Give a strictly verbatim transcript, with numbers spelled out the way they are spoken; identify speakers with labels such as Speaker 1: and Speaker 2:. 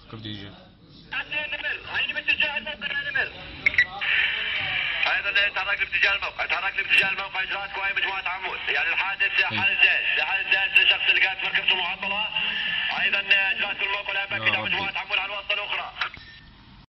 Speaker 1: كرديجي.
Speaker 2: هاي باتجاه الموقع يا نمر. ايضا تحرك باتجاه الموقع، تحرك باتجاه الموقع اجراءات قوائم مجموعه عمود، يعني الحادث حادث زين، حادث زين، الشخص اللي كانت مركبته معطله. ايضا اجراءات في الموقع الان